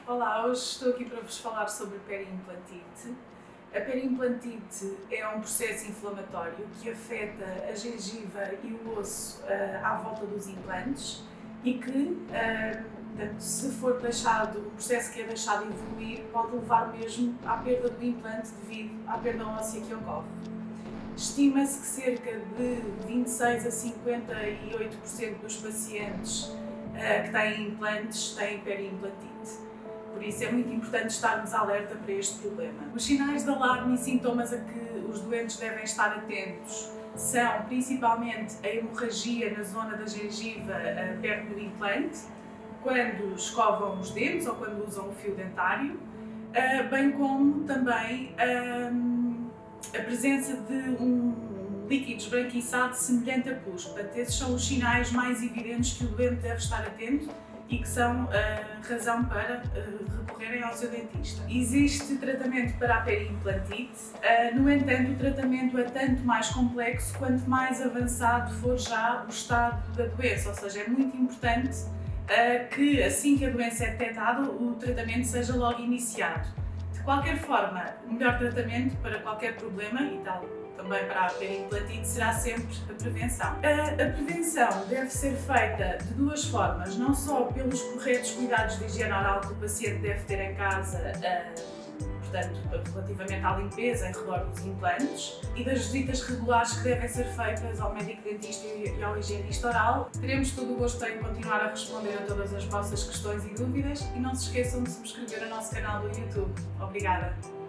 Olá, hoje estou aqui para vos falar sobre periimplantite. A periimplantite é um processo inflamatório que afeta a gengiva e o osso à volta dos implantes e que, se for deixado, o processo que é deixado evoluir pode levar mesmo à perda do implante devido à perda óssea que ocorre. Estima-se que cerca de 26 a 58% dos pacientes que têm implantes têm periimplantite. Por isso é muito importante estarmos alerta para este problema. Os sinais de alarme e sintomas a que os doentes devem estar atentos são principalmente a hemorragia na zona da gengiva perto do implante, quando escovam os dentes ou quando usam o fio dentário, bem como também a presença de um líquido esbranquiçado semelhante a pus. Portanto, esses são os sinais mais evidentes que o doente deve estar atento e que são razão para recorrerem ao seu dentista. Existe tratamento para a periimplantite, no entanto o tratamento é tanto mais complexo quanto mais avançado for já o estado da doença, ou seja, é muito importante que assim que a doença é detectada o tratamento seja logo iniciado. De qualquer forma, o melhor tratamento para qualquer problema e tal, também para a periimplantite, será sempre a prevenção. A prevenção deve ser feita de duas formas, não só pelos corretos cuidados de higiene oral que o paciente deve ter em casa, portanto, relativamente à limpeza em redor dos implantes, e das visitas regulares que devem ser feitas ao médico dentista e ao higienista oral. Teremos todo o gosto em continuar a responder a todas as vossas questões e dúvidas e não se esqueçam de subscrever o nosso canal do YouTube. Obrigada!